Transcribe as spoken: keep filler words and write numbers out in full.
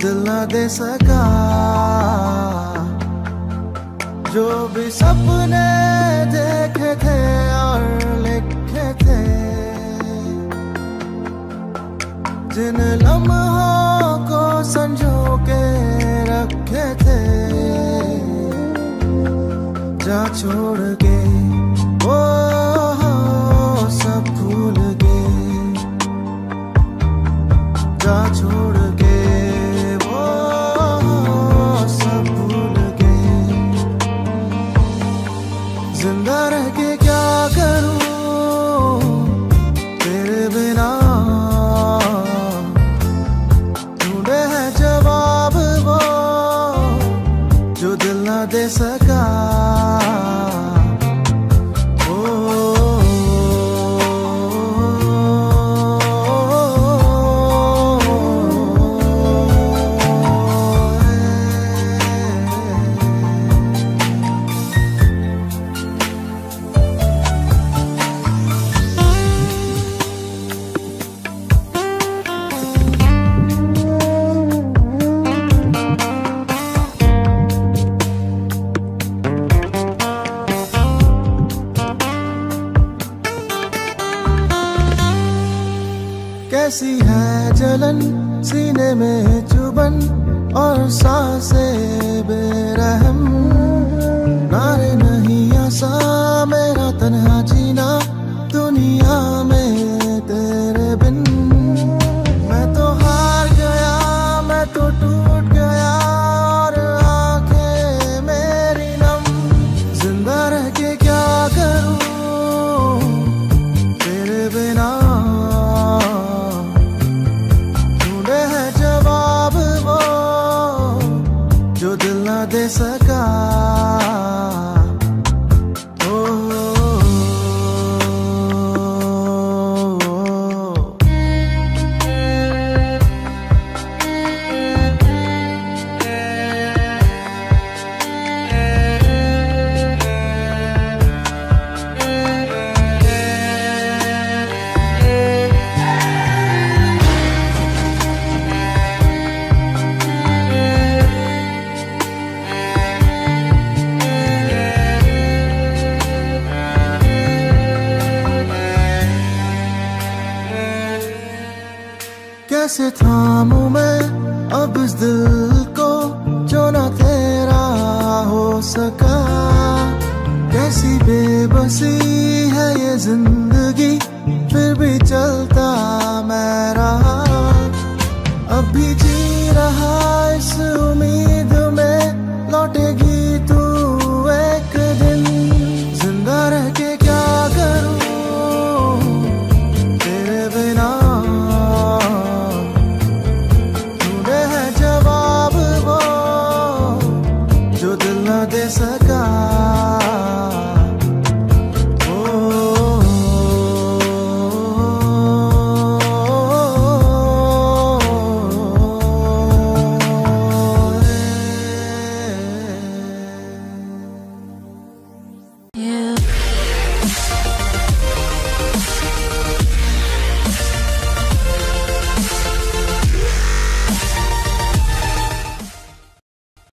दिल ना दे सका। जो भी सपने देखे थे और लिखे थे, जिन लम्हों को संजो के रखे थे, जा छोड़ के वो सब भूल गए। जा छोड़ के वो सब भूल गए। जिंदा रह के क्या करूं तेरे बिना, ढूंढे है जवाब वो जो दिल ना दे सका। कैसी है जलन सीने में चुभन और सांसें बेरहम। नारे नहीं आसा मेरा तन्हा जीना दुनिया में तेरे बिन। मैं तो हार गया, मैं तो टूट गया और आंखें मेरी नम। जिंदा रह के क्या करूं तेरे बिना, जो दिल ना दे सका। कैसे थामूं मैं अब इस दिल को जो ना तेरा हो सका। कैसी बेबसी है ये जिंदगी फिर भी चलता मैं रहा। अब भी जी रहा इस उम्मीद में लौटेगी तू एक दिन। जिंदा रह के क्या करूं तेरे बिना, जवाब वो जो दिल ना दे सका।